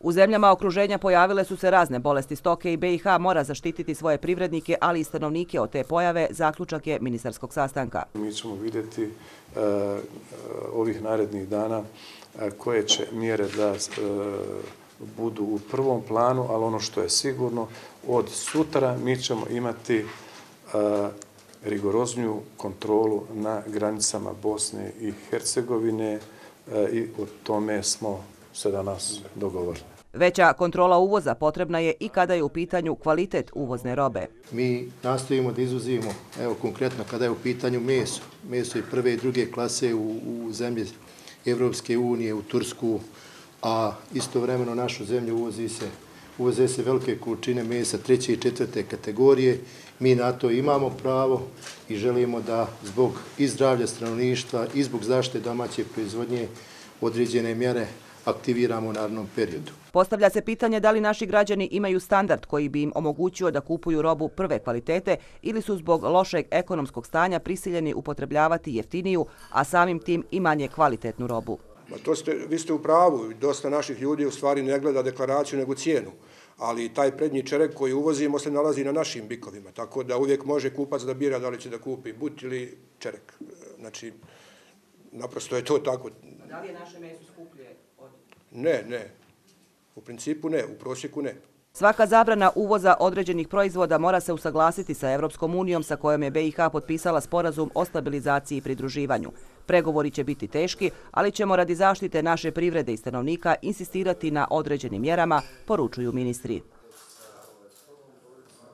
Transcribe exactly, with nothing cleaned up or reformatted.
U zemljama okruženja pojavile su se razne bolesti stoke i B i H mora zaštititi svoje privrednike, ali i stanovnike od te pojave, zaključak je ministarskog sastanka. Mi ćemo vidjeti uh, ovih narednih dana uh, koje će mjere da uh, budu u prvom planu, ali ono što je sigurno, od sutra mi ćemo imati uh, rigorozniju kontrolu na granicama Bosne i Hercegovine uh, i o tome smo se danas dogovorili. Veća kontrola uvoza potrebna je i kada je u pitanju kvalitet uvozne robe. Mi nastojimo da izuzimo, evo konkretno kada je u pitanju meso, meso je prve i druge klase u, u zemlje Evropske unije, u Tursku, a istovremeno našu zemlju uvozi se, uvoze se velike količine mesa treće i četvrte kategorije. Mi na to imamo pravo i želimo da zbog i zdravlja stanovništva i zbog zaštite domaće proizvodnje određene mjere aktiviramo u narednom periodu. Postavlja se pitanje da li naši građani imaju standard koji bi im omogućio da kupuju robu prve kvalitete ili su zbog lošeg ekonomskog stanja prisiljeni upotrebljavati jeftiniju, a samim tim i manje kvalitetnu robu. Ma to ste, vi ste u pravu, dosta naših ljudi u stvari ne gleda deklaraciju nego cijenu, ali taj prednji čerek koji uvozimo se nalazi na našim bikovima, tako da uvijek može kupac da bira da li će da kupi but ili čerek. Znači, naprosto je to tako. Da li je naše meso skuplje od... Ne, ne. U principu ne, u prosjeku ne. Svaka zabrana uvoza određenih proizvoda mora se usaglasiti sa Evropskom unijom sa kojom je B i H potpisala sporazum o stabilizaciji i pridruživanju. Pregovori će biti teški, ali ćemo radi zaštite naše privrede i stanovnika insistirati na određenim mjerama, poručuju ministri.